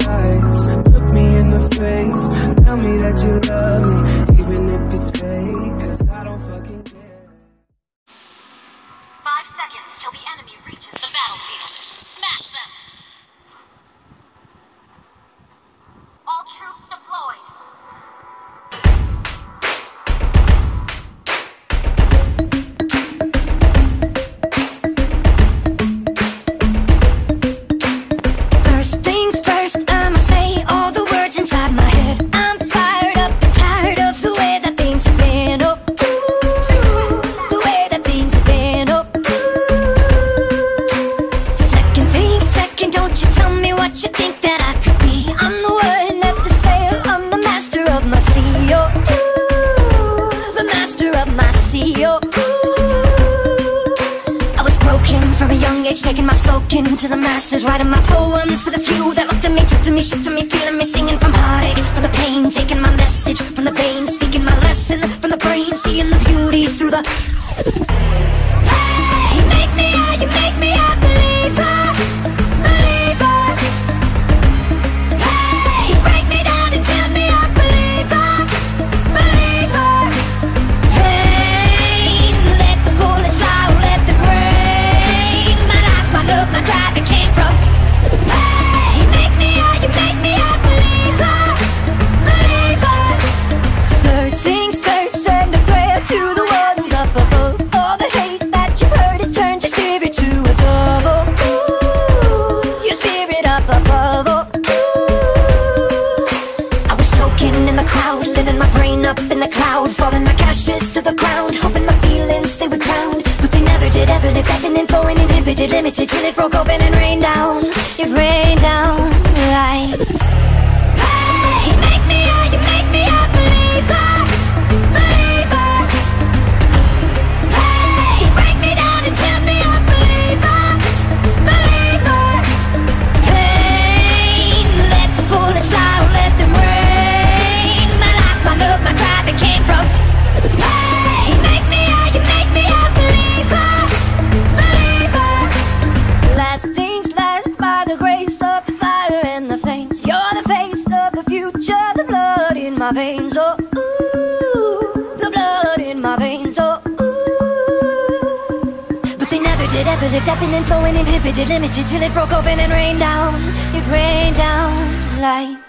eyes, look me in the face, tell me that you love me, even if it's fake, 'cause I don't fucking care. 5 seconds till the enemy reaches the battlefield. Smash them! All troops deployed. First things first, I'ma say all the words inside my head. I'm fired up and tired of the way that things have been. Oh, ooh, the way that things have been. Oh, ooh. Second thing second, don't you tell me what you think that I could be. I'm the one at the sail, I'm the master of my sea. Oh, ooh, the master of my sea. Oh, ooh. I was broken from a young age, taking my soul into the masses, writing my poems for the few that looked at me, took to me, shook to me, feeling me, singing from heartache, from the pain, taking my message from the veins, speaking my lesson from the brain, seeing the beauty through the. Hey, you make me a believer, believer. Hey, you break me down and build me up, believer, believer. Pain, let the bullets fly, let them rain. My life, my love, my drive, it came from. Hey, you make me a believer, believer. Third things third, send a prayer to the ones up above. All the hate that you've heard has turned your spirit to a dove. Oh, ooh, your spirit up above. Oh, ooh. I was choking in the crowd, living my brain up in the cloud, falling like ashes to the ground, hoping my feelings they would drown, but they never did. Ever lived, ebbing and flowing, inhibited, limited, till it broke open and rained down. It rained down like. Hey, you make me a believer, believer. Hey, you break me down and build me up, believer, believer. Pain, let the bullets fly, let them rain. My life, my love, my drive, it came from. Hey, you make me a believer, believer. Last things last, by the grace of the fire and the flames. You're the face of the future, the blood in my veins. Oh, ooh, the blood in my veins. Oh, ooh. But they never did, ever lived, ebbing and flowing, inhibited, limited, till it broke open and rained down. It rained down like.